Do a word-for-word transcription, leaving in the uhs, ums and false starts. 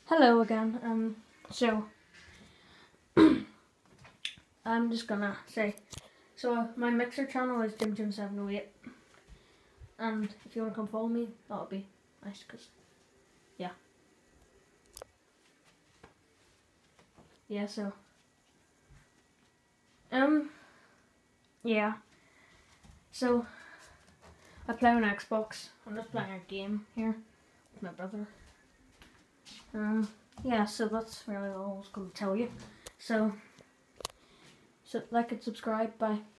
Hello again. Um, so I'm just gonna say, so uh, my Mixer channel is Jim Jim seven oh eight, and if you wanna come follow me, that would be nice. Cause yeah, yeah. So um, yeah. So I play on Xbox. I'm just playing a game here with my brother. Um, yeah. So that's really all I was gonna tell you. So, so like and subscribe. Bye.